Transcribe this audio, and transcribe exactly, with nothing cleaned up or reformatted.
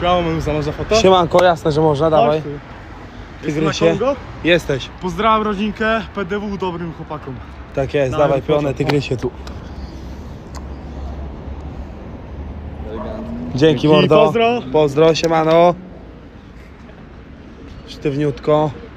Śmiało, Meduza, można foto? Siemanko, jasne, że można, dawaj. Jestem na Tygrysie. Kongo? Jesteś. Pozdrawiam rodzinkę, P D W dobrym chłopakom. Tak jest, Dawaj, dawaj pionę, proszę. tygrysie tu. Dzięki, Dzięki, mordo. pozdro. Pozdro, siemano. Sztywniutko.